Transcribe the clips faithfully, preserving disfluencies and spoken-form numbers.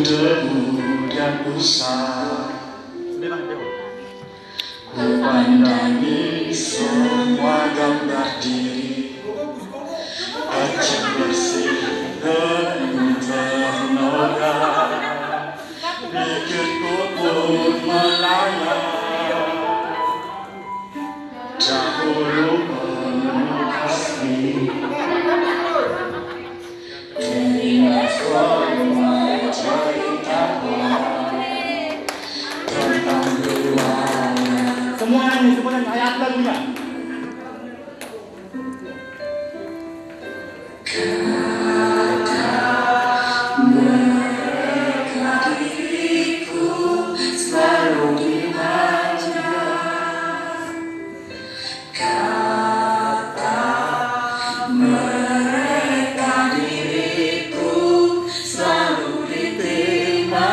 debu dan usah. Ku pandangi semua gambar diri, kecil bersih penuh ternoda. Pikirku pun melayang, dahulu penuh kasih. Teringat semua ceritamu tentang keluarga. Semua nyanyi, semua nyanyi, ayat lagunya. Kata mereka diriku selalu dimanja. Kata mereka diriku selalu diterima.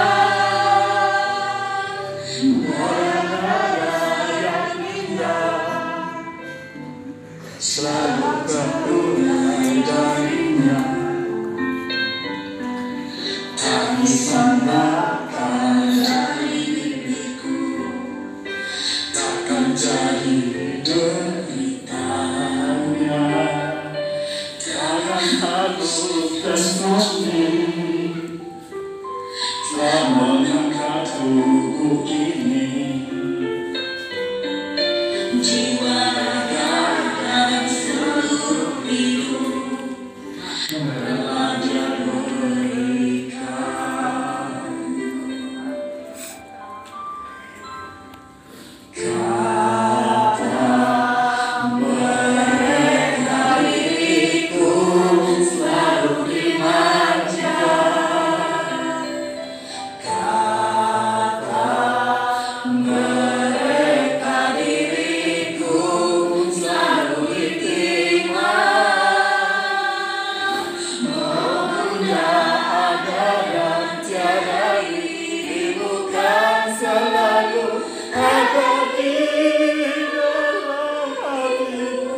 Selalu berulang darinya, tangisan bakal dari diriku takkan jadi deritanya. Jangan halus dan murni telah mengangkat tubuh ini, jiwa dan seluruh hidup telah Dia berikan. Kata mereka diriku selalu dimanja. Kata mereka diriku selalu diterima. Maunya ada dan tiada dirimu kan selalu ada di dalam hatiku.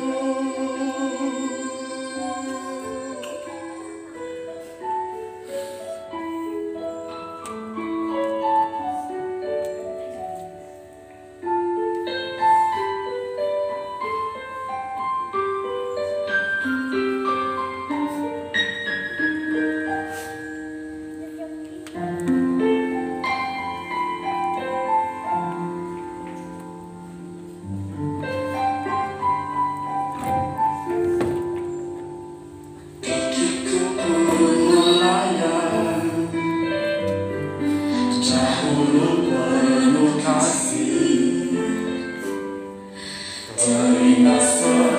Pikirku pun melayang, dahulu penuh kasih. Teringat